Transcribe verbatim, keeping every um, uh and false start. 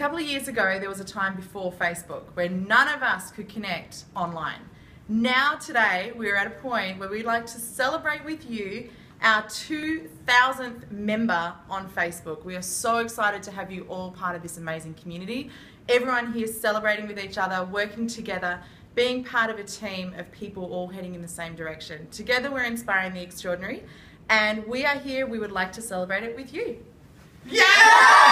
couple of years ago, there was a time before Facebook where none of us could connect online. Now today, we're at a point where we'd like to celebrate with you our two thousandth member on Facebook. We are so excited to have you all part of this amazing community. Everyone here celebrating with each other, working together, being part of a team of people all heading in the same direction. Together we're inspiring the extraordinary, and we are here, we would like to celebrate it with you. Yeah!